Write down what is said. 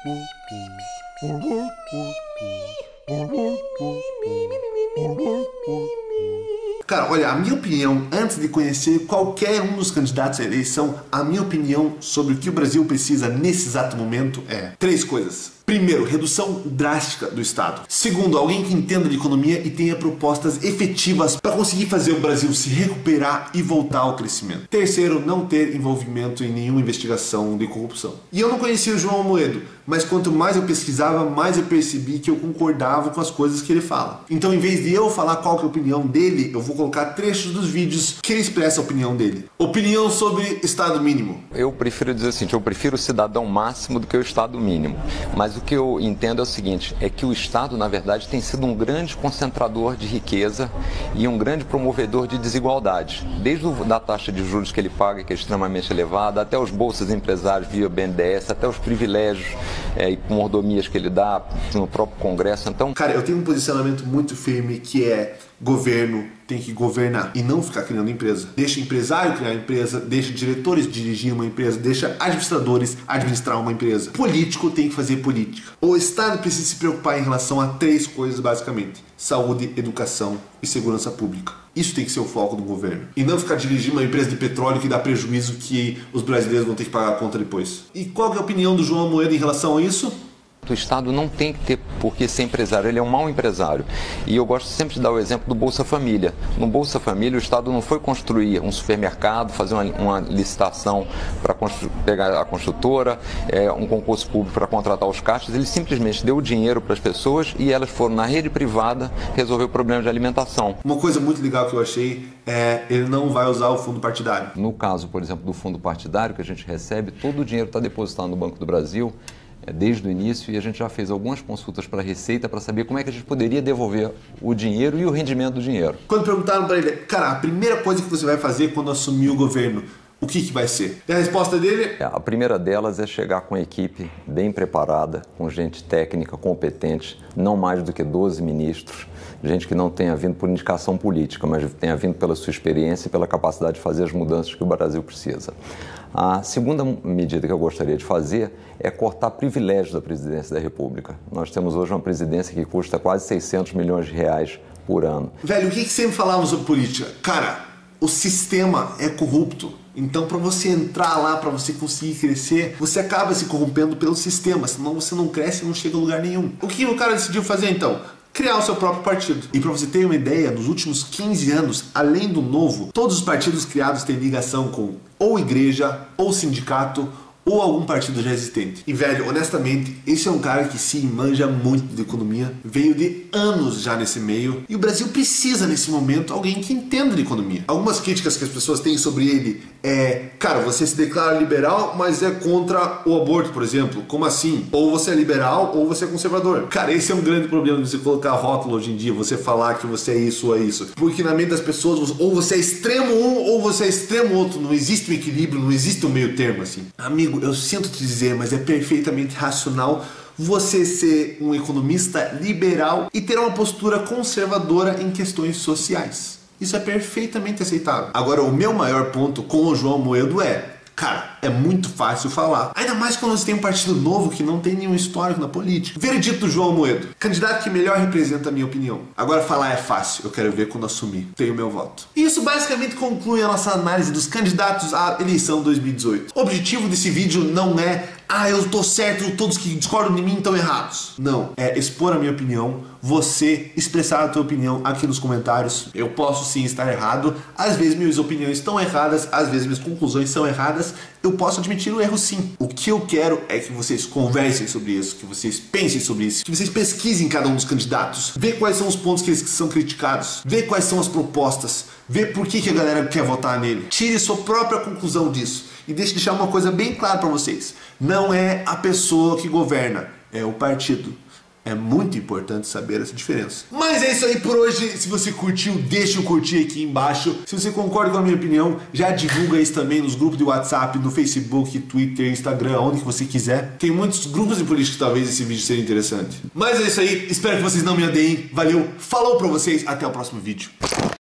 Cara, olha, a minha opinião, antes de conhecer qualquer um dos candidatos à eleição, a minha opinião sobre o que o Brasil precisa nesse exato momento é 3 coisas. Primeiro, redução drástica do Estado. Segundo, alguém que entenda de economia e tenha propostas efetivas para conseguir fazer o Brasil se recuperar e voltar ao crescimento. Terceiro, não ter envolvimento em nenhuma investigação de corrupção. E eu não conhecia o João Amoedo, mas quanto mais eu pesquisava, mais eu percebi que eu concordava com as coisas que ele fala. Então, em vez de eu falar qual que é a opinião dele, eu vou colocar trechos dos vídeos que ele expressa a opinião dele. Opinião sobre Estado mínimo. Eu prefiro dizer o seguinte, eu prefiro o cidadão máximo do que o Estado mínimo. Mas o que eu entendo é o seguinte, é que o Estado, na verdade, tem sido um grande concentrador de riqueza e um grande promovedor de desigualdade. Desde da taxa de juros que ele paga, que é extremamente elevada, até os bolsas empresários via BNDES, até os privilégios e mordomias que ele dá no próprio Congresso. Então, cara, eu tenho um posicionamento muito firme que é: governo tem que governar e não ficar criando empresa. Deixa empresário criar empresa, deixa diretores dirigir uma empresa, deixa administradores administrar uma empresa. Político tem que fazer política. O Estado precisa se preocupar em relação a 3 coisas basicamente: saúde, educação e segurança pública. Isso tem que ser o foco do governo. E não ficar dirigindo uma empresa de petróleo que dá prejuízo que os brasileiros vão ter que pagar a conta depois. E qual que é a opinião do João Amoedo em relação a isso? O Estado não tem que ter por que ser empresário, ele é um mau empresário. E eu gosto sempre de dar o exemplo do Bolsa Família. No Bolsa Família, o Estado não foi construir um supermercado, fazer uma licitação para pegar a construtora, um concurso público para contratar os caixas, ele simplesmente deu o dinheiro para as pessoas e elas foram na rede privada resolver o problema de alimentação. Uma coisa muito legal que eu achei é ele não vai usar o fundo partidário. No caso, por exemplo, do fundo partidário que a gente recebe, todo o dinheiro está depositado no Banco do Brasil, desde o início, e a gente já fez algumas consultas para a Receita para saber como é que a gente poderia devolver o dinheiro e o rendimento do dinheiro. Quando perguntaram para ele, cara, a primeira coisa que você vai fazer quando assumir o governo, o que vai ser? E a resposta dele? A primeira delas é chegar com a equipe bem preparada, com gente técnica, competente, não mais do que 12 ministros, gente que não tenha vindo por indicação política, mas tenha vindo pela sua experiência e pela capacidade de fazer as mudanças que o Brasil precisa. A segunda medida que eu gostaria de fazer é cortar privilégios da presidência da República. Nós temos hoje uma presidência que custa quase 600 milhões de reais por ano. Velho, o que sempre falamos sobre política? Cara, o sistema é corrupto. Então, para você entrar lá, para você conseguir crescer, você acaba se corrompendo pelo sistema, senão você não cresce e não chega a lugar nenhum. O que o cara decidiu fazer então? Criar o seu próprio partido. E para você ter uma ideia, nos últimos 15 anos, além do Novo, todos os partidos criados têm ligação com ou igreja, ou sindicato, ou algum partido já existente. E velho, honestamente, esse é um cara que se manja muito de economia, veio de anos já nesse meio, e o Brasil precisa nesse momento alguém que entenda de economia. Algumas críticas que as pessoas têm sobre ele é: cara, você se declara liberal, mas é contra o aborto, por exemplo. Como assim? Ou você é liberal ou você é conservador. Cara, esse é um grande problema de você colocar rótulo hoje em dia, você falar que você é isso ou é isso. Porque na mente das pessoas, ou você é extremo um ou você é extremo outro. Não existe um equilíbrio, não existe um meio termo assim. Amigo, eu sinto te dizer, mas é perfeitamente racional você ser um economista liberal e ter uma postura conservadora em questões sociais. Isso é perfeitamente aceitável. Agora, o meu maior ponto com o João Amoedo é: cara, é muito fácil falar. Ainda mais quando você tem um partido novo que não tem nenhum histórico na política. Veredito do João Amoedo: candidato que melhor representa a minha opinião. Agora, falar é fácil, eu quero ver quando assumir. Tenho meu voto. E isso basicamente conclui a nossa análise dos candidatos à eleição 2018. O objetivo desse vídeo não é: eu tô certo, todos que discordam de mim estão errados. Não, é expor a minha opinião, você expressar a tua opinião aqui nos comentários. Eu posso sim estar errado, às vezes minhas opiniões estão erradas, às vezes minhas conclusões são erradas, eu posso admitir o erro sim. O que eu quero é que vocês conversem sobre isso, que vocês pensem sobre isso, que vocês pesquisem cada um dos candidatos, vê quais são os pontos que eles são criticados, vê quais são as propostas, vê por que a galera quer votar nele. Tire sua própria conclusão disso. E deixe deixar uma coisa bem clara para vocês: não é a pessoa que governa, é o partido. É muito importante saber essa diferença. Mas é isso aí por hoje. Se você curtiu, deixa o curtir aqui embaixo. Se você concorda com a minha opinião, já divulga isso também nos grupos de WhatsApp, no Facebook, Twitter, Instagram, onde que você quiser. Tem muitos grupos de política que talvez esse vídeo seja interessante. Mas é isso aí. Espero que vocês não me odeiem. Valeu, falou pra vocês. Até o próximo vídeo.